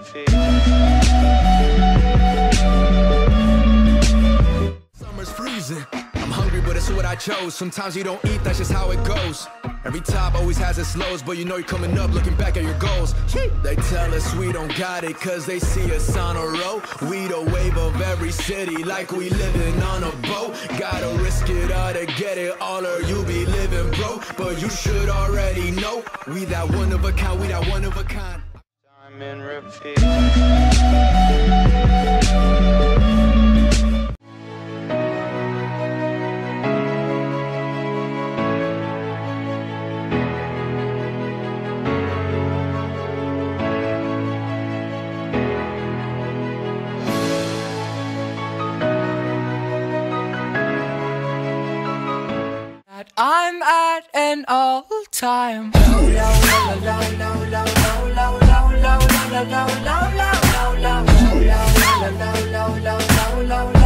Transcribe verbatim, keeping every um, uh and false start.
repeat. Summer's freezing, I'm hungry but it's what I chose. Sometimes you don't eat, that's just how it goes. Every top always has its lows, but you know you're coming up looking back at your goals. They tell us we don't got it cause they see us on a road. We the wave of every city like we living on a boat. Gotta risk it all to get it all or you be living broke. But you should already know, we that one of a kind, we that one of a kind. Time and repeat. I'm at an all-time low.